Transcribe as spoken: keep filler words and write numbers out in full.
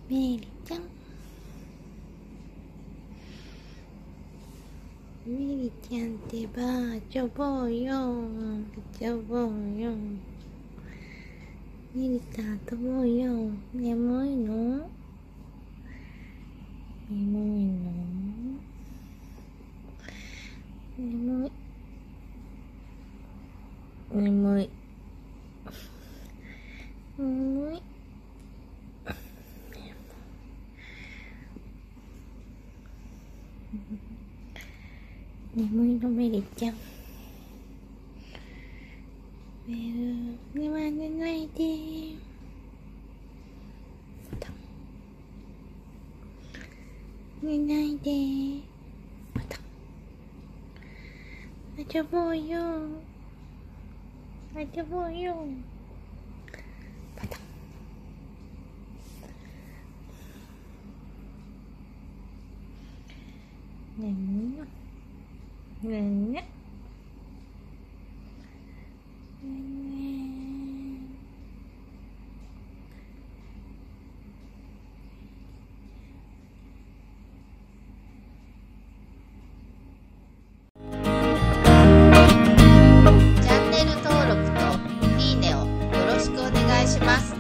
メリちゃん、メリちゃんってば遊ぼうよ、遊ぼうよ。メリと遊ぼうよ。眠いの？眠いの？眠い。眠い。眠い。眠いのメリちゃん。メル、寝ま寝ないで。寝ないで。また。遊ぼうよ。遊ぼうよ。パタン。眠いよ。ねんね。ねんね。 チャンネル登録といいねをよろしくお願いします。